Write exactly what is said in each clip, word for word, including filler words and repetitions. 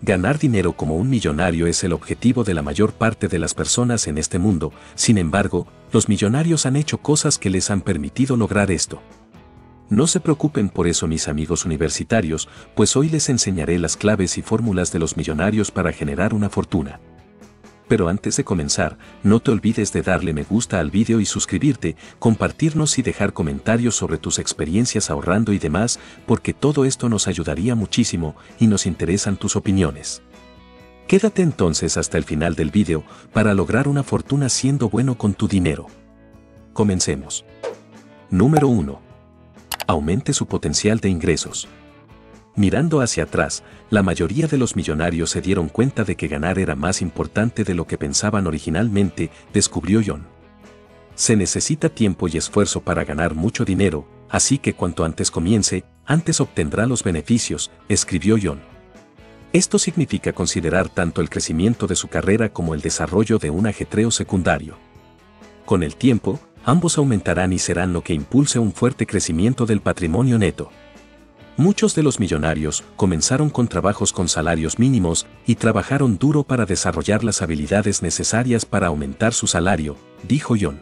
Ganar dinero como un millonario es el objetivo de la mayor parte de las personas en este mundo. Sin embargo, los millonarios han hecho cosas que les han permitido lograr esto. No se preocupen por eso, mis amigos universitarios, pues hoy les enseñaré las claves y fórmulas de los millonarios para generar una fortuna. Pero antes de comenzar, no te olvides de darle me gusta al vídeo y suscribirte, compartirnos y dejar comentarios sobre tus experiencias ahorrando y demás, porque todo esto nos ayudaría muchísimo y nos interesan tus opiniones. Quédate entonces hasta el final del vídeo para lograr una fortuna siendo bueno con tu dinero. Comencemos. Número uno. Aumente su potencial de ingresos. Mirando hacia atrás, la mayoría de los millonarios se dieron cuenta de que ganar era más importante de lo que pensaban originalmente, descubrió John. Se necesita tiempo y esfuerzo para ganar mucho dinero, así que cuanto antes comience, antes obtendrá los beneficios, escribió John. Esto significa considerar tanto el crecimiento de su carrera como el desarrollo de un ajetreo secundario. Con el tiempo, ambos aumentarán y serán lo que impulse un fuerte crecimiento del patrimonio neto. Muchos de los millonarios comenzaron con trabajos con salarios mínimos y trabajaron duro para desarrollar las habilidades necesarias para aumentar su salario, dijo John.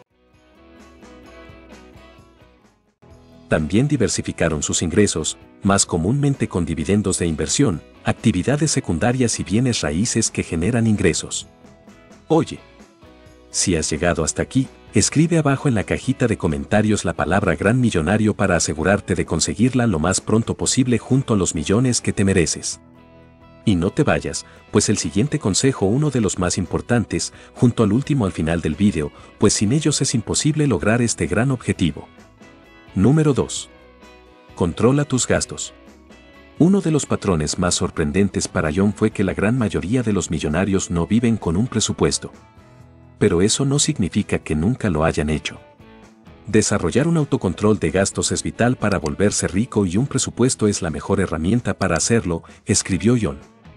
También diversificaron sus ingresos, más comúnmente con dividendos de inversión, actividades secundarias y bienes raíces que generan ingresos. Oye, si has llegado hasta aquí, escribe abajo en la cajita de comentarios la palabra gran millonario para asegurarte de conseguirla lo más pronto posible junto a los millones que te mereces. Y no te vayas, pues el siguiente consejo, uno de los más importantes, junto al último al final del vídeo, pues sin ellos es imposible lograr este gran objetivo. Número dos. Controla tus gastos. Uno de los patrones más sorprendentes para John fue que la gran mayoría de los millonarios no viven con un presupuesto. Pero eso no significa que nunca lo hayan hecho. Desarrollar un autocontrol de gastos es vital para volverse rico y un presupuesto es la mejor herramienta para hacerlo, escribió John.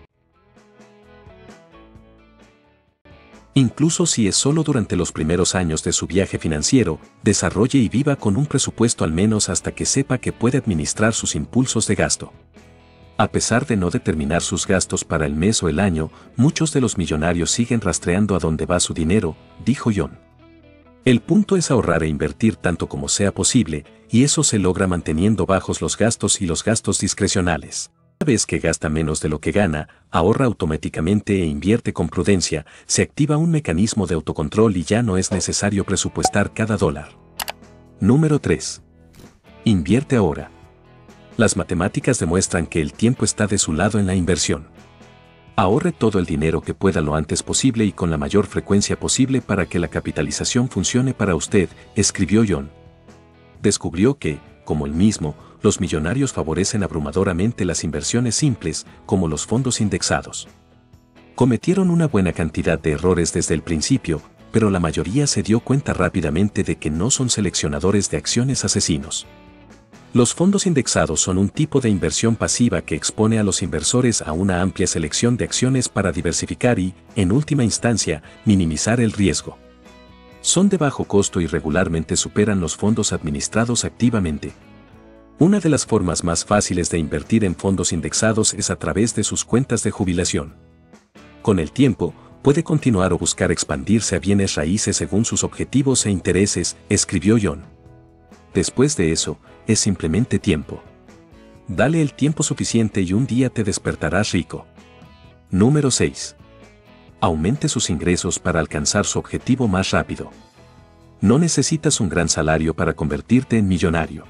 Incluso si es solo durante los primeros años de su viaje financiero, desarrolle y viva con un presupuesto al menos hasta que sepa que puede administrar sus impulsos de gasto. A pesar de no determinar sus gastos para el mes o el año, muchos de los millonarios siguen rastreando a dónde va su dinero, dijo John. El punto es ahorrar e invertir tanto como sea posible, y eso se logra manteniendo bajos los gastos y los gastos discrecionales. Una vez que gasta menos de lo que gana, ahorra automáticamente e invierte con prudencia, se activa un mecanismo de autocontrol y ya no es necesario presupuestar cada dólar. Número tres. Invierte ahora. Las matemáticas demuestran que el tiempo está de su lado en la inversión. Ahorre todo el dinero que pueda lo antes posible y con la mayor frecuencia posible para que la capitalización funcione para usted, escribió John. Descubrió que, como él mismo, los millonarios favorecen abrumadoramente las inversiones simples, como los fondos indexados. Cometieron una buena cantidad de errores desde el principio, pero la mayoría se dio cuenta rápidamente de que no son seleccionadores de acciones asesinos. Los fondos indexados son un tipo de inversión pasiva que expone a los inversores a una amplia selección de acciones para diversificar y, en última instancia, minimizar el riesgo. Son de bajo costo y regularmente superan los fondos administrados activamente. Una de las formas más fáciles de invertir en fondos indexados es a través de sus cuentas de jubilación. Con el tiempo, puede continuar o buscar expandirse a bienes raíces según sus objetivos e intereses, escribió John. Después de eso, es simplemente tiempo. Dale el tiempo suficiente y un día te despertarás rico. Número seis. Aumente sus ingresos para alcanzar su objetivo más rápido. No necesitas un gran salario para convertirte en millonario.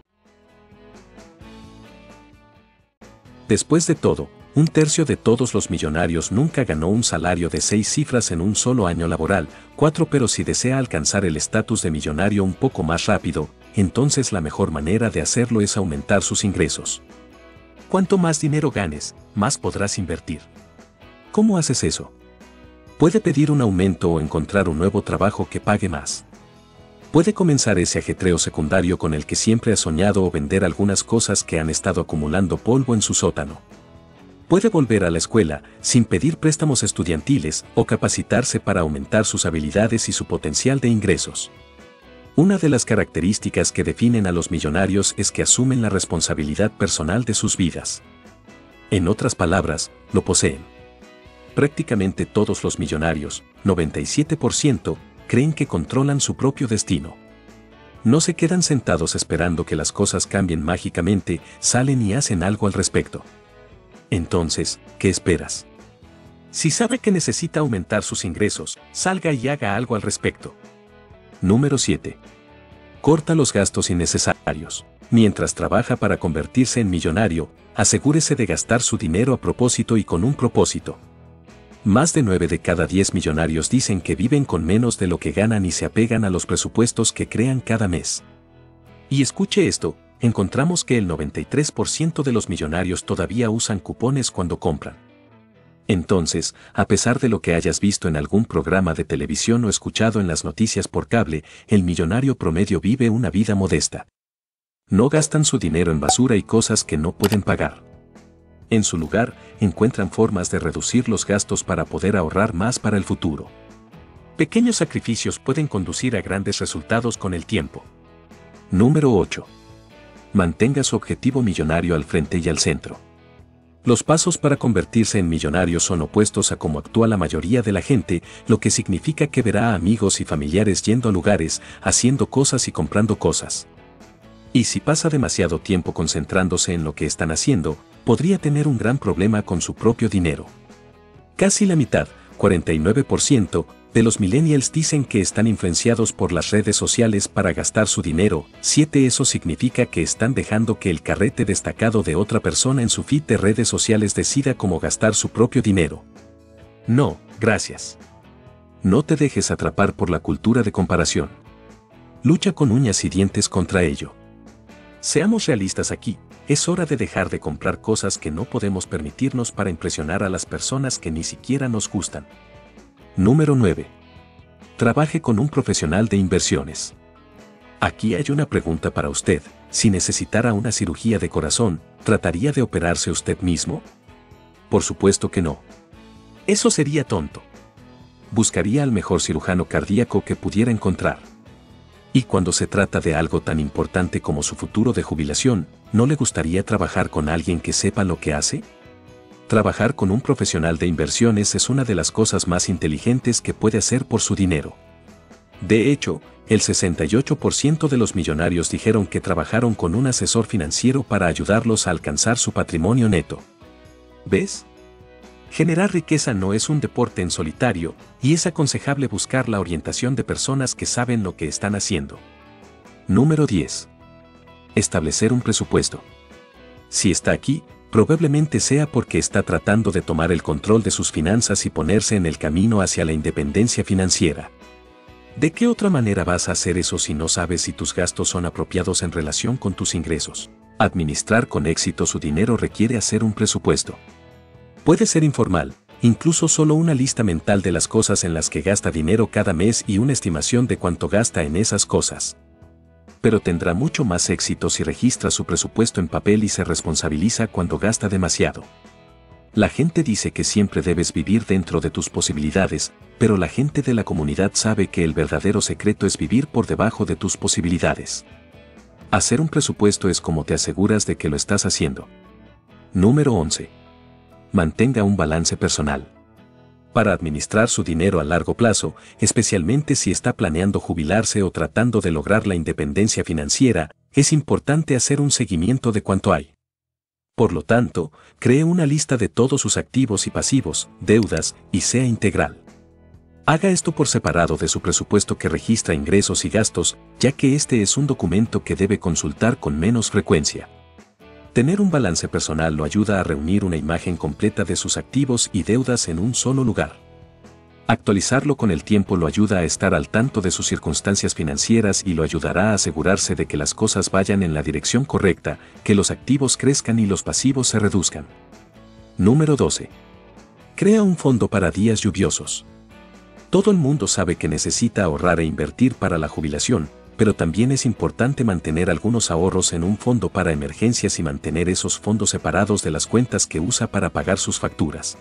Después de todo, un tercio de todos los millonarios nunca ganó un salario de seis cifras en un solo año laboral, cuatro pero si desea alcanzar el estatus de millonario un poco más rápido, entonces la mejor manera de hacerlo es aumentar sus ingresos. Cuanto más dinero ganes, más podrás invertir. ¿Cómo haces eso? Puede pedir un aumento o encontrar un nuevo trabajo que pague más. Puede comenzar ese ajetreo secundario con el que siempre ha soñado o vender algunas cosas que han estado acumulando polvo en su sótano. Puede volver a la escuela, sin pedir préstamos estudiantiles, o capacitarse para aumentar sus habilidades y su potencial de ingresos. Una de las características que definen a los millonarios es que asumen la responsabilidad personal de sus vidas. En otras palabras, lo poseen. Prácticamente todos los millonarios, noventa y siete por ciento, creen que controlan su propio destino. No se quedan sentados esperando que las cosas cambien mágicamente, salen y hacen algo al respecto. Entonces, ¿qué esperas? Si sabe que necesita aumentar sus ingresos, salga y haga algo al respecto. Número siete. Corta los gastos innecesarios. Mientras trabaja para convertirse en millonario, asegúrese de gastar su dinero a propósito y con un propósito. Más de nueve de cada diez millonarios dicen que viven con menos de lo que ganan y se apegan a los presupuestos que crean cada mes. Y escuche esto, encontramos que el noventa y tres por ciento de los millonarios todavía usan cupones cuando compran. Entonces, a pesar de lo que hayas visto en algún programa de televisión o escuchado en las noticias por cable, el millonario promedio vive una vida modesta. No gastan su dinero en basura y cosas que no pueden pagar. En su lugar, encuentran formas de reducir los gastos para poder ahorrar más para el futuro. Pequeños sacrificios pueden conducir a grandes resultados con el tiempo. Número ocho. Mantenga su objetivo millonario al frente y al centro. Los pasos para convertirse en millonario son opuestos a cómo actúa la mayoría de la gente, lo que significa que verá a amigos y familiares yendo a lugares, haciendo cosas y comprando cosas. Y si pasa demasiado tiempo concentrándose en lo que están haciendo, podría tener un gran problema con su propio dinero. Casi la mitad, cuarenta y nueve por ciento, de los millennials dicen que están influenciados por las redes sociales para gastar su dinero. siete Eso significa que están dejando que el carrete destacado de otra persona en su feed de redes sociales decida cómo gastar su propio dinero. No, gracias. No te dejes atrapar por la cultura de comparación. Lucha con uñas y dientes contra ello. Seamos realistas aquí, es hora de dejar de comprar cosas que no podemos permitirnos para impresionar a las personas que ni siquiera nos gustan. Número nueve. Trabaje con un profesional de inversiones. Aquí hay una pregunta para usted. Si necesitara una cirugía de corazón, ¿trataría de operarse usted mismo? Por supuesto que no. Eso sería tonto. Buscaría al mejor cirujano cardíaco que pudiera encontrar. Y cuando se trata de algo tan importante como su futuro de jubilación, ¿no le gustaría trabajar con alguien que sepa lo que hace? Trabajar con un profesional de inversiones es una de las cosas más inteligentes que puede hacer por su dinero. De hecho, el sesenta y ocho por ciento de los millonarios dijeron que trabajaron con un asesor financiero para ayudarlos a alcanzar su patrimonio neto. ¿Ves? Generar riqueza no es un deporte en solitario, y es aconsejable buscar la orientación de personas que saben lo que están haciendo. Número diez. Establecer un presupuesto. Si está aquí, probablemente sea porque está tratando de tomar el control de sus finanzas y ponerse en el camino hacia la independencia financiera. ¿De qué otra manera vas a hacer eso si no sabes si tus gastos son apropiados en relación con tus ingresos? Administrar con éxito su dinero requiere hacer un presupuesto. Puede ser informal, incluso solo una lista mental de las cosas en las que gasta dinero cada mes y una estimación de cuánto gasta en esas cosas. Pero tendrá mucho más éxito si registra su presupuesto en papel y se responsabiliza cuando gasta demasiado. La gente dice que siempre debes vivir dentro de tus posibilidades, pero la gente de la comunidad sabe que el verdadero secreto es vivir por debajo de tus posibilidades. Hacer un presupuesto es como te aseguras de que lo estás haciendo. Número once. Mantenga un balance personal. Para administrar su dinero a largo plazo, especialmente si está planeando jubilarse o tratando de lograr la independencia financiera, es importante hacer un seguimiento de cuánto hay. Por lo tanto, cree una lista de todos sus activos y pasivos, deudas, y sea integral. Haga esto por separado de su presupuesto que registra ingresos y gastos, ya que este es un documento que debe consultar con menos frecuencia. Tener un balance personal lo ayuda a reunir una imagen completa de sus activos y deudas en un solo lugar. Actualizarlo con el tiempo lo ayuda a estar al tanto de sus circunstancias financieras y lo ayudará a asegurarse de que las cosas vayan en la dirección correcta, que los activos crezcan y los pasivos se reduzcan. Número doce. Crea un fondo para días lluviosos. Todo el mundo sabe que necesita ahorrar e invertir para la jubilación, pero también es importante mantener algunos ahorros en un fondo para emergencias y mantener esos fondos separados de las cuentas que usa para pagar sus facturas.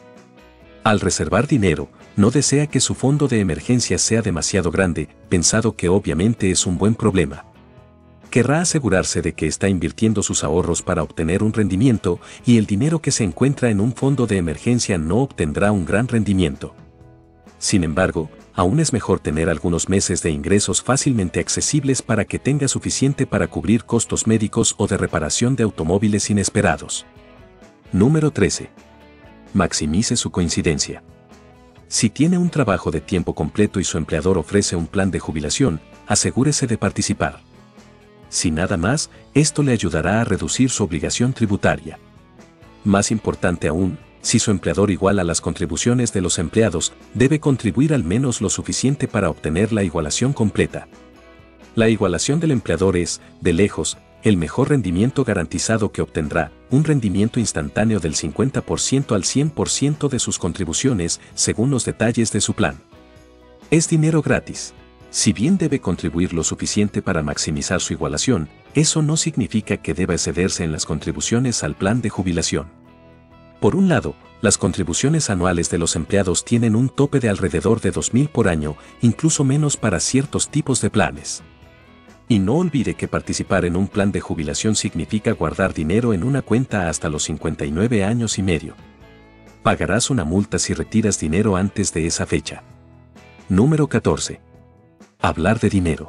Al reservar dinero, no desea que su fondo de emergencia sea demasiado grande, pensado que obviamente es un buen problema. Querrá asegurarse de que está invirtiendo sus ahorros para obtener un rendimiento y el dinero que se encuentra en un fondo de emergencia no obtendrá un gran rendimiento. Sin embargo, aún es mejor tener algunos meses de ingresos fácilmente accesibles para que tenga suficiente para cubrir costos médicos o de reparación de automóviles inesperados. Número trece. Maximice su coincidencia. Si tiene un trabajo de tiempo completo y su empleador ofrece un plan de jubilación, asegúrese de participar. Si nada más, esto le ayudará a reducir su obligación tributaria. Más importante aún, si su empleador iguala las contribuciones de los empleados, debe contribuir al menos lo suficiente para obtener la igualación completa. La igualación del empleador es, de lejos, el mejor rendimiento garantizado que obtendrá, un rendimiento instantáneo del cincuenta por ciento al cien por ciento de sus contribuciones, según los detalles de su plan. Es dinero gratis. Si bien debe contribuir lo suficiente para maximizar su igualación, eso no significa que deba excederse en las contribuciones al plan de jubilación. Por un lado, las contribuciones anuales de los empleados tienen un tope de alrededor de dos mil por año, incluso menos para ciertos tipos de planes. Y no olvide que participar en un plan de jubilación significa guardar dinero en una cuenta hasta los cincuenta y nueve años y medio. Pagarás una multa si retiras dinero antes de esa fecha. Número catorce. Hablar de dinero.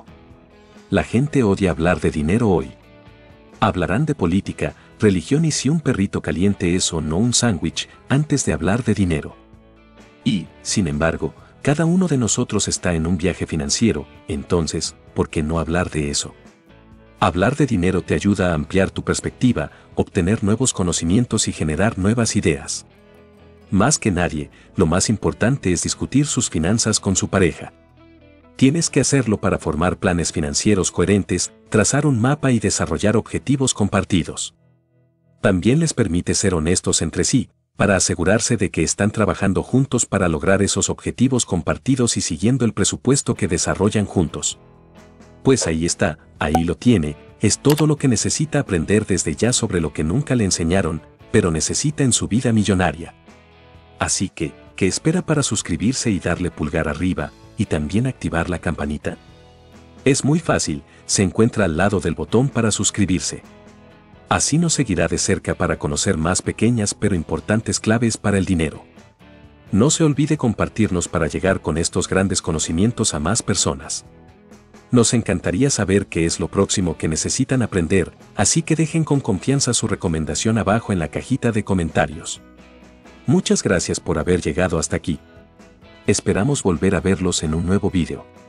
La gente odia hablar de dinero hoy. Hablarán de política, religión y si un perrito caliente es o no un sándwich antes de hablar de dinero. Y, sin embargo, cada uno de nosotros está en un viaje financiero, entonces, ¿por qué no hablar de eso? Hablar de dinero te ayuda a ampliar tu perspectiva, obtener nuevos conocimientos y generar nuevas ideas. Más que nadie, lo más importante es discutir sus finanzas con su pareja. Tienes que hacerlo para formar planes financieros coherentes, trazar un mapa y desarrollar objetivos compartidos. También les permite ser honestos entre sí, para asegurarse de que están trabajando juntos para lograr esos objetivos compartidos y siguiendo el presupuesto que desarrollan juntos. Pues ahí está, ahí lo tiene, es todo lo que necesita aprender desde ya sobre lo que nunca le enseñaron, pero necesita en su vida millonaria. Así que, ¿qué espera para suscribirse y darle pulgar arriba, y también activar la campanita? Es muy fácil, se encuentra al lado del botón para suscribirse. Así nos seguirá de cerca para conocer más pequeñas pero importantes claves para el dinero. No se olvide compartirnos para llegar con estos grandes conocimientos a más personas. Nos encantaría saber qué es lo próximo que necesitan aprender, así que dejen con confianza su recomendación abajo en la cajita de comentarios. Muchas gracias por haber llegado hasta aquí. Esperamos volver a verlos en un nuevo video.